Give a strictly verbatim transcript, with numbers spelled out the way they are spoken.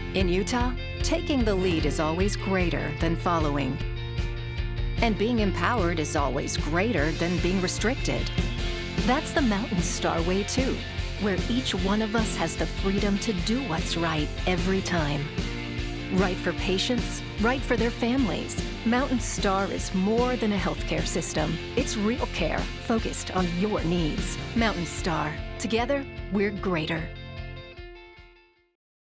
In Utah, taking the lead is always greater than following. And being empowered is always greater than being restricted. That's the MountainStar way too, where each one of us has the freedom to do what's right every time. Right for patients, right for their families. MountainStar is more than a healthcare system. It's real care focused on your needs. MountainStar. Together, we're greater.